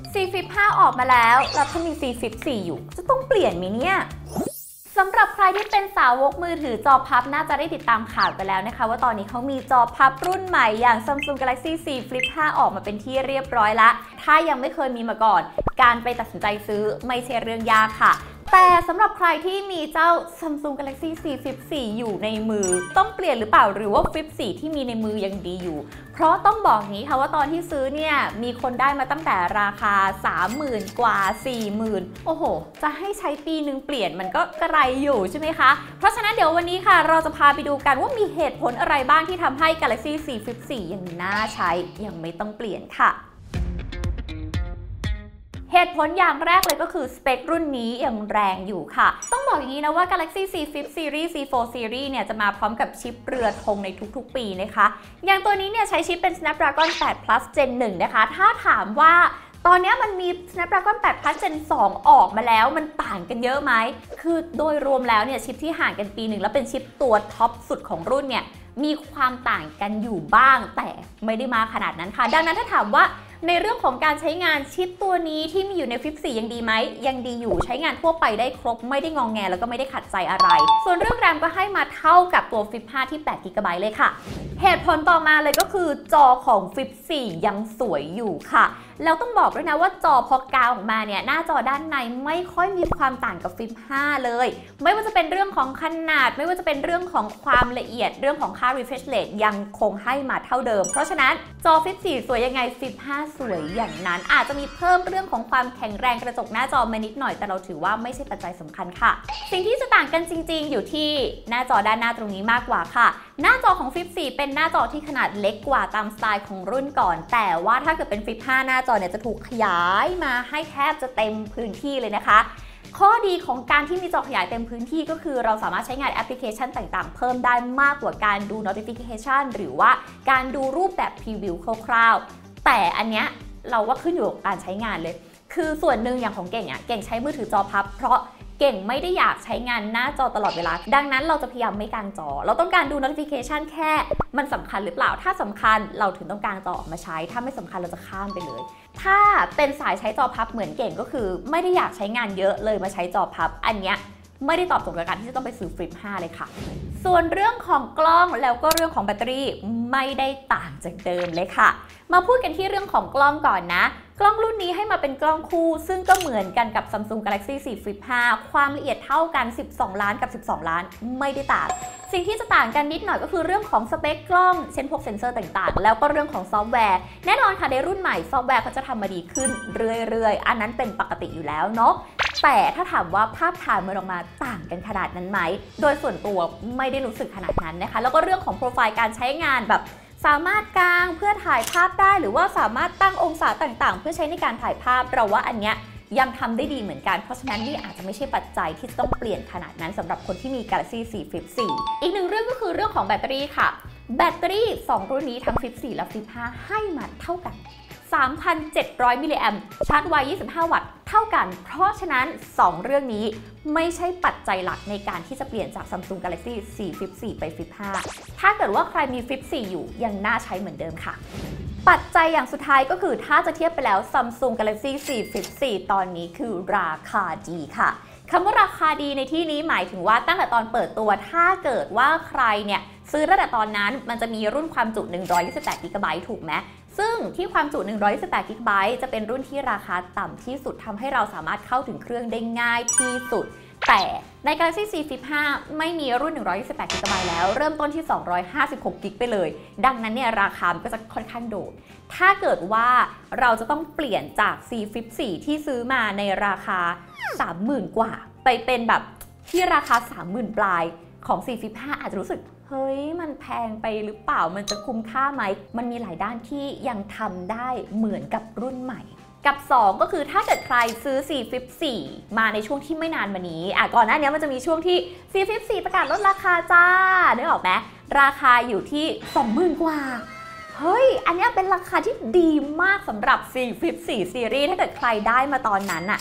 C Flip 5 ออกมาแล้วถ้ามี C Flip 4 อยู่จะต้องเปลี่ยนไหมเนี่ยสำหรับใครที่เป็นสาวกมือถือจอพับน่าจะได้ติดตามข่าวไปแล้วนะคะว่าตอนนี้เขามีจอพับรุ่นใหม่อย่าง Samsung Galaxy C Flip 5 ออกมาเป็นที่เรียบร้อยละถ้ายังไม่เคยมีมาก่อนการไปตัดสินใจซื้อไม่ใช่เรื่องยากค่ะแต่สำหรับใครที่มีเจ้า Samsung Galaxy C Flip 4 อยู่ในมือต้องเปลี่ยนหรือเปล่าหรือว่า Flip 4 ที่มีในมือยังดีอยู่เพราะต้องบอกนี้ค่ะว่าตอนที่ซื้อเนี่ยมีคนได้มาตั้งแต่ราคา 30,000 กว่า 40,000 โอ้โหจะให้ใช้ปีนึงเปลี่ยนมันก็กระไรอยู่ใช่ไหมคะเพราะฉะนั้นเดี๋ยววันนี้ค่ะเราจะพาไปดูกันว่ามีเหตุผลอะไรบ้างที่ทำให้ Galaxy C Flip 4 ยังน่าใช้ยังไม่ต้องเปลี่ยนค่ะเหตุผลอย่างแรกเลยก็คือสเปครุ่นนี้ยังแรงอยู่ค่ะต้องบอกอย่างนี้นะว่า Galaxy C Flip Series C4 Series เนี่ยจะมาพร้อมกับชิปเรือธงในทุกๆปีนะคะอย่างตัวนี้เนี่ยใช้ชิปเป็น Snapdragon 8 Plus Gen 1 นะคะถ้าถามว่าตอนนี้มันมี Snapdragon 8 Plus Gen 2 ออกมาแล้วมันต่างกันเยอะไหมคือโดยรวมแล้วเนี่ยชิปที่ห่างกันปีหนึ่งแล้วเป็นชิปตัวท็อปสุดของรุ่นเนี่ยมีความต่างกันอยู่บ้างแต่ไม่ได้มาขนาดนั้นค่ะดังนั้นถ้าถามว่าในเรื่องของการใช้งานชิปตัวนี้ที่มีอยู่ใน Flip 4 ยังดีไหมยังดีอยู่ใช้งานทั่วไปได้ครบไม่ได้งองแงแล้วก็ไม่ได้ขัดใจอะไรส่วนเรื่องแรมก็ให้มาเท่ากับตัว Flip 5 ที่ 8 GB เลยค่ะเหตุผลต่อมาเลยก็คือจอของ Flip 4 ยังสวยอยู่ค่ะแล้วต้องบอกด้วยนะว่าจอพอกาวออกมาเนี่ยหน้าจอด้านในไม่ค่อยมีความต่างกับ Flip 5 เลยไม่ว่าจะเป็นเรื่องของขนาดไม่ว่าจะเป็นเรื่องของความละเอียดเรื่องของค่า refresh rate ยังคงให้มาเท่าเดิมเพราะฉะนั้นจอ Flip 4 สวยยังไง Flip 5 สวยอย่างนั้นอาจจะมีเพิ่มเรื่องของความแข็งแรงกระจกหน้าจอมานิดหน่อยแต่เราถือว่าไม่ใช่ปัจจัยสำคัญค่ะสิ่งที่จะต่างกันจริงๆอยู่ที่หน้าจอด้านหน้าตรงนี้มากกว่าค่ะหน้าจอของ Flip 4 เป็นหน้าจอที่ขนาดเล็กกว่าตามสไตล์ของรุ่นก่อนแต่ว่าถ้าเกิดเป็น Flip 5 หน้าจอเนี่ยจะถูกขยายมาให้แทบจะเต็มพื้นที่เลยนะคะข้อดีของการที่มีจอขยายเต็มพื้นที่ก็คือเราสามารถใช้งานแอปพลิเคชันต่างๆเพิ่มได้มากกว่าการดู notification หรือว่าการดูรูปแบบพรีวิวคร่าวๆแต่อันเนี้ยเราว่าขึ้นอยู่กับการใช้งานเลยคือส่วนหนึ่งอย่างของเก่งเก่งใช้มือถือจอพับเพราะเก่งไม่ได้อยากใช้งานหน้าจอตลอดเวลาดังนั้นเราจะพยายามไม่กางจอเราต้องการดู notification แค่มันสำคัญหรือเปล่าถ้าสำคัญเราถึงต้องกางจอออกมาใช้ถ้าไม่สำคัญเราจะข้ามไปเลยถ้าเป็นสายใช้จอพับเหมือนเก่งก็คือไม่ได้อยากใช้งานเยอะเลยมาใช้จอพับอันเนี้ยไม่ได้ตอบโจทย์กับการที่จะต้องไปซื้อ Flip 5 เลยค่ะส่วนเรื่องของกล้องแล้วก็เรื่องของแบตเตอรี่ไม่ได้ต่างจากเดิมเลยค่ะมาพูดกันที่เรื่องของกล้องก่อนนะกล้องรุ่นนี้ให้มาเป็นกล้องคู่ซึ่งก็เหมือนกันกับ Samsung Galaxy C Flip 5 ความละเอียดเท่ากัน12 ล้านกับ12 ล้านไม่ได้ต่างสิ่งที่จะต่างกันนิดหน่อยก็คือเรื่องของสเปคกล้องเช่นพวกเซ็นเซอร์ต่างๆแล้วก็เรื่องของซอฟต์แวร์แน่นอนค่ะในรุ่นใหม่ซอฟต์แวร์เขาจะทำมาดีขึ้นเรื่อยๆอันนั้นเป็นปกติอยู่แล้วเนาะแต่ถ้าถามว่าภาพถ่ายมันออกมาต่างกันขนาดนั้นไหมโดยส่วนตัวไม่ได้รู้สึกขนาดนั้นนะคะแล้วก็เรื่องของโปรไฟล์การใช้งานแบบสามารถกางเพื่อถ่ายภาพได้หรือว่าสามารถตั้งองศาต่างๆเพื่อใช้ในการถ่ายภาพเราว่าอันเนี้ยยังทำได้ดีเหมือนกันเพราะฉะนั้นนี่อาจจะไม่ใช่ปัจจัยที่ต้องเปลี่ยนขนาดนั้นสำหรับคนที่มี Galaxy C Flip 4 อีกหนึ่งเรื่องก็คือเรื่องของแบตเตอรี่ค่ะแบตเตอรี่2รุ่นนี้ทั้ง Flip 4 และ Flip 5 ให้มาเท่ากัน 3,700 มิลลิแอมป์ชาร์จไว25 วัตต์เท่ากันเพราะฉะนั้น2เรื่องนี้ไม่ใช่ปัจจัยหลักในการที่จะเปลี่ยนจาก Samsung Galaxy C Flip 4 ไป Flip 5 ถ้าเกิดว่าใครมี Flip 4 อยู่ยังน่าใช้เหมือนเดิมค่ะปัจจัยอย่างสุดท้ายก็คือถ้าจะเทียบไปแล้ว Samsung Galaxy C Flip 4 ตอนนี้คือราคาดีค่ะคำว่าราคาดีในที่นี้หมายถึงว่าตั้งแต่ตอนเปิดตัวถ้าเกิดว่าใครเนี่ยซื้อตั้งแต่ตอนนั้นมันจะมีรุ่นความจุ128 GB ถูกไหมซึ่งที่ความจุ128 GB จะเป็นรุ่นที่ราคาต่ำที่สุดทำให้เราสามารถเข้าถึงเครื่องได้ง่ายที่สุดแต่ใน Galaxy C Flip 5 ไม่มีรุ่น128 GB แล้วเริ่มต้นที่256 GB ไปเลยดังนั้นเนี่ยราคามันก็จะค่อนข้างโดดถ้าเกิดว่าเราจะต้องเปลี่ยนจาก C Flip 4 ที่ซื้อมาในราคา 30,000 กว่าไปเป็นแบบที่ราคา 30,000 ปลายของ C Flip 5 อาจจะรู้สึกเฮ้ยมันแพงไปหรือเปล่ามันจะคุ้มค่าไหมมันมีหลายด้านที่ยังทำได้เหมือนกับรุ่นใหม่กับ2ก็คือถ้าเกิดใครซื้อ C Flip 4 มาในช่วงที่ไม่นานมานี้ก่อนหน้านี้มันจะมีช่วงที่ C Flip 4 ประกาศลดราคาจ้าได้ออกไหมราคาอยู่ที่ 20,000 กว่าเฮ้ยอันนี้เป็นราคาที่ดีมากสำหรับ C Flip 4 Series ถ้าเกิดใครได้มาตอนนั้น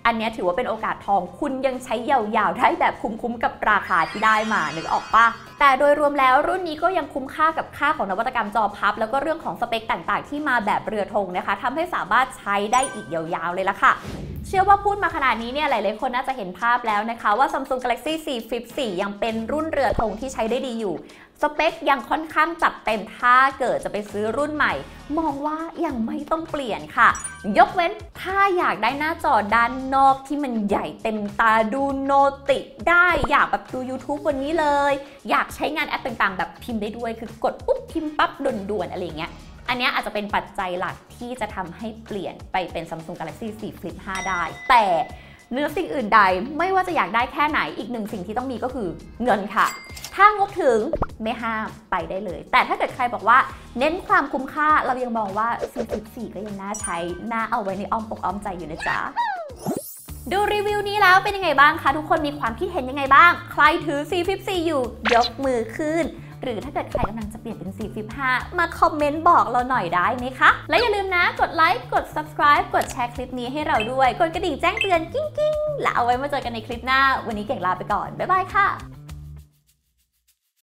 อันนี้ถือว่าเป็นโอกาสทองคุณยังใช้ยาวๆได้แบบคุ้มๆกับราคาที่ได้มานึกออกปะแต่โดยรวมแล้วรุ่นนี้ก็ยังคุ้มค่ากับค่าของนวัตกรรมจอพับแล้วก็เรื่องของสเปคต่างๆที่มาแบบเรือธงนะคะทำให้สามารถใช้ได้อีกยาวๆเลยละค่ะเชื่อว่าพูดมาขนาดนี้เนี่ยหลายๆคนน่าจะเห็นภาพแล้วนะคะว่า Samsung Galaxy Z Flip 4 ยังเป็นรุ่นเรือธงที่ใช้ได้ดีอยู่สเปคยังค่อนข้างจัดเต็มถ้าเกิดจะไปซื้อรุ่นใหม่มองว่ายังไม่ต้องเปลี่ยนค่ะยกเว้นถ้าอยากได้หน้าจอด้านนอกที่มันใหญ่เต็มตาดูโนติได้อยากแบบดู YouTube วันนี้เลยอยากใช้งานแอปต่างๆแบบพิมพ์ได้ด้วยคือกดปุ๊บพิมพ์ปั๊บด่วนๆอะไรเงี้ยอันนี้อาจจะเป็นปัจจัยหลักที่จะทำให้เปลี่ยนไปเป็น Samsung Galaxy Z Flip 5 ได้แต่เนื้อสิ่งอื่นใดไม่ว่าจะอยากได้แค่ไหนอีกหนึ่งสิ่งที่ต้องมีก็คือเงินค่ะถ้างบถึงไม่ห้ามไปได้เลยแต่ถ้าเกิดใครบอกว่าเน้นความคุ้มค่าเรายังมองว่า Z Flip 4 ก็ยังน่าใช้น่าเอาไว้ในอ้อมอกอ้อมใจอยู่นะจ๊ะดูรีวิวนี้แล้วเป็นยังไงบ้างคะทุกคนมีความคิดเห็นยังไงบ้างใครถือ Z Flip 4 อยู่ยกมือขึ้นหรือถ้าเกิดใครกำลังจะเปลี่ยนเป็นZ Flip 5 มาคอมเมนต์บอกเราหน่อยได้ไหมคะและอย่าลืมนะกดไลค์กด subscribe กดแชร์คลิปนี้ให้เราด้วยกดกระดิ่งแจ้งเตือนกิ้งๆแล้วเอาไว้มาเจอกันในคลิปหน้าวันนี้เก่งลาไปก่อนบ๊ายบายค่ะ